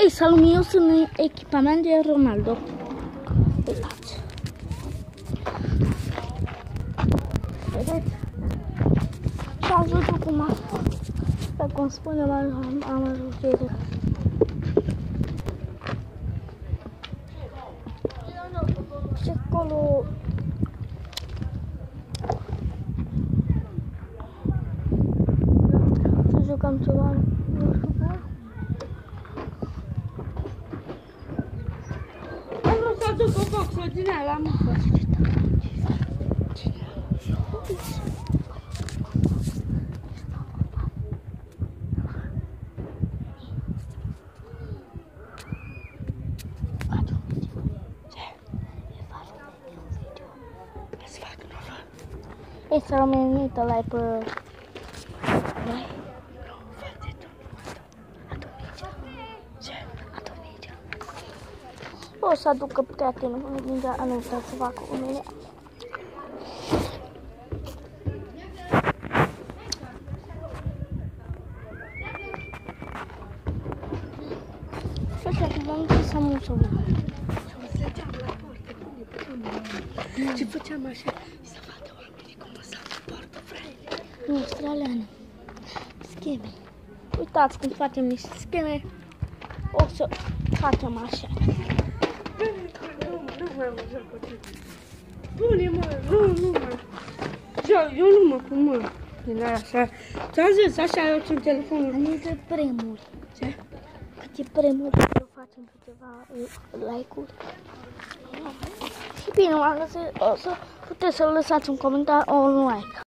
Ei, salut, eu sunt în echipament de Ronaldo. Uitați. Vedeți? Și ați văzut cum cum spune, am ajuns de și acolo să jucăm ceva. Am vrut să aduc o boxă din aia la mâncă. Ei, să rămânită la pe... Vai? Nu, face ce? Atomicea. O să aducă prietenul mingea anunța să facă cu mine. Și așa că v-am zis să mă să văd. Și făceam așa să vadă oamenii cum o să poartă fraile. Nu, australiană. Scheme. Uitați cum facem niște scheme. O să facem așa. Nu mai am joc cu tine. Pune mă, nu mai. Eu nu mă pun mă. Din aia așa. Ți-am zis, așa eu țin telefonul. Am zis de premuri. Ce? Câte premuri să facem câteva like-uri. Și bine, o să puteți să lăsați un comentariu, un like.